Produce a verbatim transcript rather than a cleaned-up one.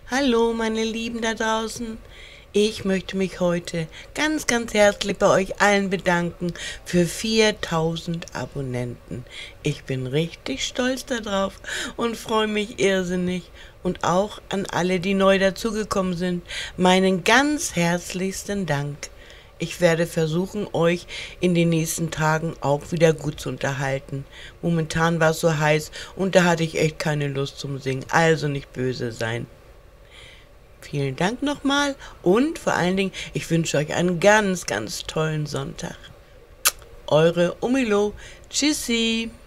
Hallo, meine Lieben da draußen. Ich möchte mich heute ganz, ganz herzlich bei euch allen bedanken für viertausend Abonnenten. Ich bin richtig stolz darauf und freue mich irrsinnig. Und auch an alle, die neu dazugekommen sind, meinen ganz herzlichsten Dank. Ich werde versuchen, euch in den nächsten Tagen auch wieder gut zu unterhalten. Momentan war es so heiß und da hatte ich echt keine Lust zum Singen, also nicht böse sein. Vielen Dank nochmal und vor allen Dingen, ich wünsche euch einen ganz, ganz tollen Sonntag. Eure Umilo. Tschüssi.